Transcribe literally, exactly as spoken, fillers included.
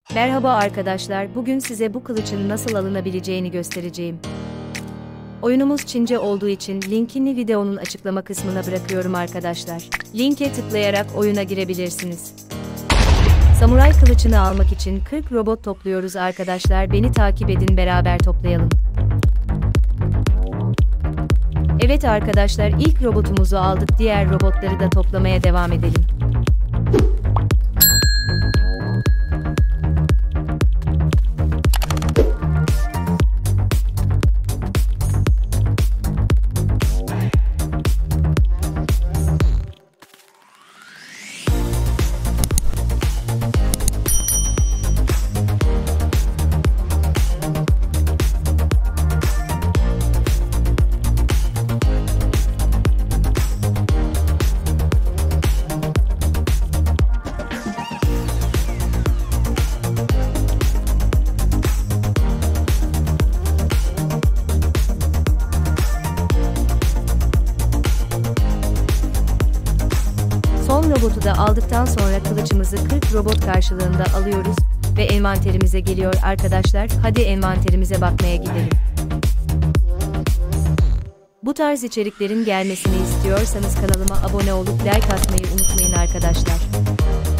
Merhaba arkadaşlar, bugün size bu kılıcın nasıl alınabileceğini göstereceğim. Oyunumuz Çince olduğu için linkini videonun açıklama kısmına bırakıyorum arkadaşlar. Linke tıklayarak oyuna girebilirsiniz. Samuray kılıcını almak için kırk robot topluyoruz arkadaşlar, beni takip edin, beraber toplayalım. Evet arkadaşlar, ilk robotumuzu aldık, diğer robotları da toplamaya devam edelim. Son robotu da aldıktan sonra kılıcımızı kırk robot karşılığında alıyoruz ve envanterimize geliyor arkadaşlar. Hadi envanterimize bakmaya gidelim. Bu tarz içeriklerin gelmesini istiyorsanız kanalıma abone olup like atmayı unutmayın arkadaşlar.